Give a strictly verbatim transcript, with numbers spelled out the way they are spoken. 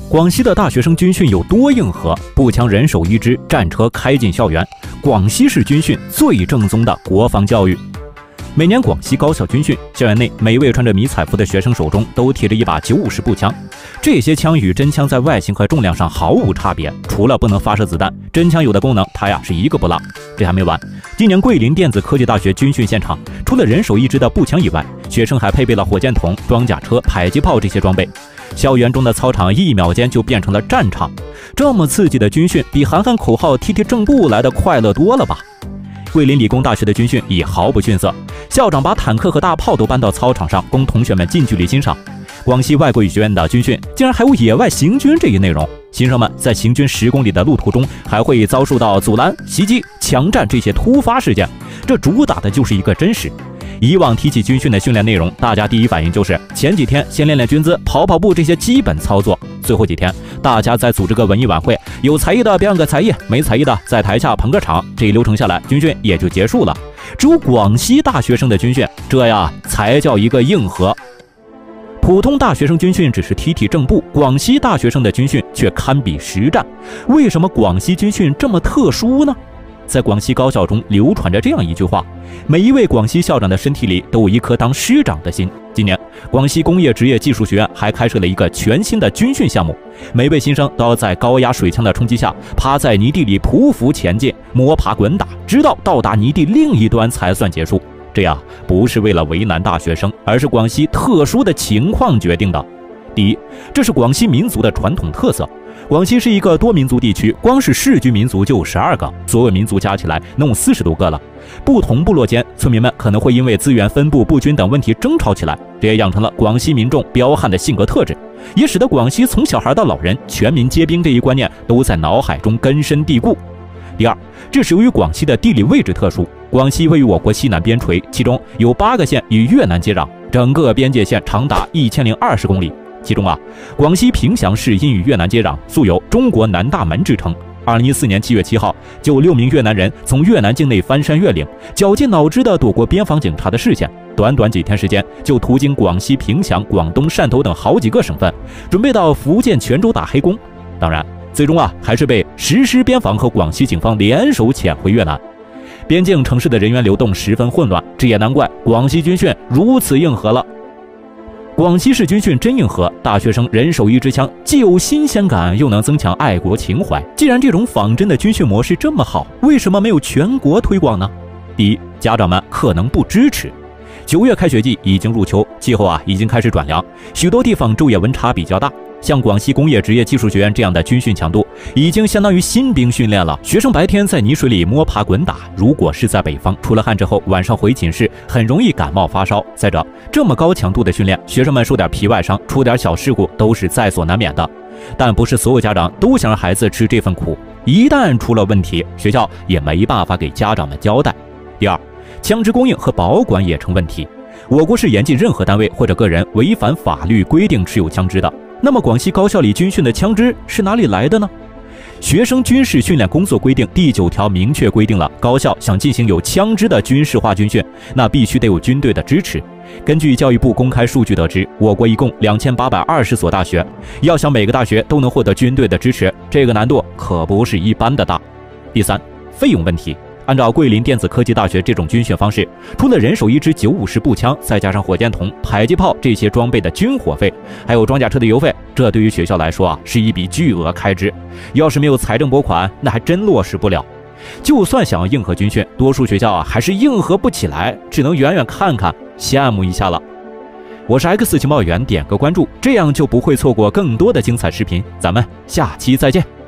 广西的大学生军训有多硬核？步枪人手一支，战车开进校园。广西式军训最正宗的国防教育。每年广西高校军训，校园内每位穿着迷彩服的学生手中都提着一把九五式步枪。这些枪与真枪在外形和重量上毫无差别，除了不能发射子弹，真枪有的功能它呀是一个不落。这还没完，今年桂林电子科技大学军训现场，除了人手一支的步枪以外，学生还配备了火箭筒、装甲车、迫击炮这些装备。校园中的操场一秒间就变成了战场，这么刺激的军训，比喊喊口号、踢踢正步来的快乐多了吧？桂林理工大学的军训也毫不逊色，校长把坦克和大炮都搬到操场上，供同学们近距离欣赏。广西外国语学院的军训竟然还有野外行军这一内容，新生们在行军十公里的路途中，还会遭受到阻拦、袭击、抢占这些突发事件，这主打的就是一个真实。以往提起军训的训练内容，大家第一反应就是前几天先练练军姿、跑跑步这些基本操作，最后几天大家再组织个文艺晚会，有才艺的表演个才艺，没才艺的在台下捧个场，这一流程下来，军训也就结束了。只有广西大学生的军训，这呀才叫一个硬核。普通大学生军训只是踢踢正步，广西大学生的军训却堪比实战。为什么广西军训这么特殊呢？在广西高校中流传着这样一句话：每一位广西校长的身体里都有一颗当师长的心。今年，广西工业职业技术学院还开设了一个全新的军训项目，每位新生都要在高压水枪的冲击下，趴在泥地里匍匐前进，摸爬滚打，直到到达泥地另一端才算结束。这样不是为了为难大学生，而是广西特殊的情况决定的。第一，这是广西民族的传统特色。广西是一个多民族地区，光是世居民族就有十二个，所有民族加起来能有四十多个了。不同部落间，村民们可能会因为资源分布不均等问题争吵起来，这也养成了广西民众彪悍的性格特质，也使得广西从小孩到老人全民皆兵这一观念都在脑海中根深蒂固。第二，这是由于广西的地理位置特殊，广西位于我国西南边陲，其中有八个县与越南接壤，整个边界线长达一千零二十公里。其中啊，广西凭祥市因与越南接壤，素有中国南大门之称。二零一四年七月七号，就有六名越南人从越南境内翻山越岭，绞尽脑汁地躲过边防警察的视线，短短几天时间就途经广西凭祥、广东汕头等好几个省份，准备到福建泉州打黑工。当然，最终啊，还是被实施边防和广西警方联手遣回越南。边境城市的人员流动十分混乱，这也难怪广西军训如此硬核了。广西式军训真硬核，大学生人手一支枪，既有新鲜感，又能增强爱国情怀。既然这种仿真的军训模式这么好，为什么没有全国推广呢？第一，家长们可能不支持。九月开学季已经入秋，气候啊已经开始转凉，许多地方昼夜温差比较大。像广西工业职业技术学院这样的军训强度，已经相当于新兵训练了。学生白天在泥水里摸爬滚打，如果是在北方，出了汗之后，晚上回寝室很容易感冒发烧。再者，这么高强度的训练，学生们受点皮外伤，出点小事故都是在所难免的。但不是所有家长都想让孩子吃这份苦，一旦出了问题，学校也没办法给家长们交代。第二，枪支供应和保管也成问题。我国是严禁任何单位或者个人违反法律规定持有枪支的。那么广西高校里军训的枪支是哪里来的呢？学生军事训练工作规定第九条明确规定了，高校想进行有枪支的军事化军训，那必须得有军队的支持。根据教育部公开数据得知，我国一共两千八百二十所大学，要想每个大学都能获得军队的支持，这个难度可不是一般的大。第三，费用问题。按照桂林电子科技大学这种军训方式，除了人手一支九五式步枪，再加上火箭筒、迫击炮这些装备的军火费，还有装甲车的油费，这对于学校来说啊，是一笔巨额开支。要是没有财政拨款，那还真落实不了。就算想要硬核军训，多数学校啊还是硬核不起来，只能远远看看，羡慕一下了。我是 X 情报员，点个关注，这样就不会错过更多的精彩视频。咱们下期再见。